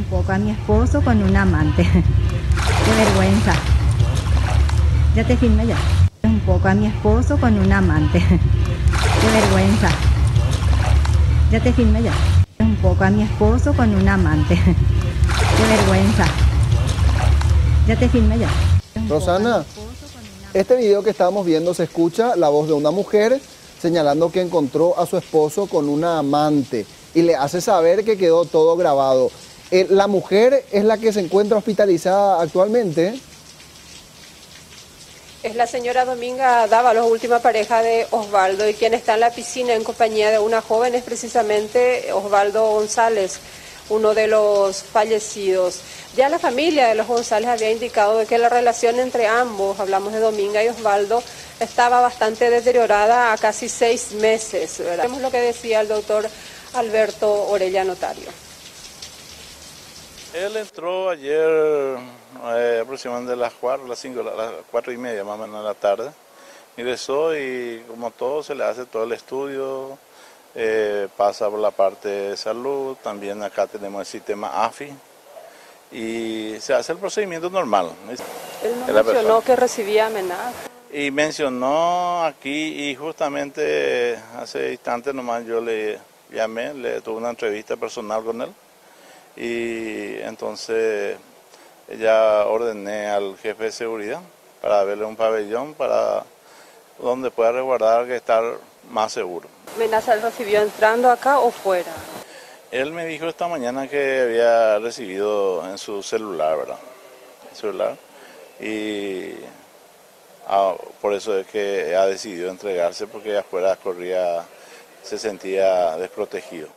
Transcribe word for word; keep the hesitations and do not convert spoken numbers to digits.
poco a mi esposo con un amante. Qué vergüenza. Ya te filmé ya. Un poco a mi esposo con un amante. Qué vergüenza. Ya te filmé ya. Un poco a mi esposo con un amante. Qué vergüenza. Ya te filmé ya. Rosana, este video que estábamos viendo se escucha la voz de una mujer señalando que encontró a su esposo con una amante y le hace saber que quedó todo grabado. Eh, la mujer es la que se encuentra hospitalizada actualmente. Es la señora Dominga Dávalos, última pareja de Osvaldo, y quien está en la piscina en compañía de una joven es precisamente Osvaldo González, uno de los fallecidos. Ya la familia de los González había indicado de que la relación entre ambos, hablamos de Dominga y Osvaldo, estaba bastante deteriorada a casi seis meses. Vemos lo que decía el doctor Alberto Orella, notario. Él entró ayer eh, aproximadamente a las cuatro, las cinco, las cuatro y media más o menos de la tarde. Ingresó y como todo se le hace todo el estudio, eh, pasa por la parte de salud, también acá tenemos el sistema A F I y se hace el procedimiento normal. Él no mencionó que recibía amenazas. Y mencionó aquí y justamente hace instantes nomás yo le llamé, le tuve una entrevista personal con él. Y entonces ya ordené al jefe de seguridad para verle un pabellón para donde pueda resguardar que estar más seguro. ¿Amenaza él recibió entrando acá o fuera? Él me dijo esta mañana que había recibido en su celular, ¿verdad? Celular. Y ah, por eso es que ha decidido entregarse porque afuera corría, se sentía desprotegido.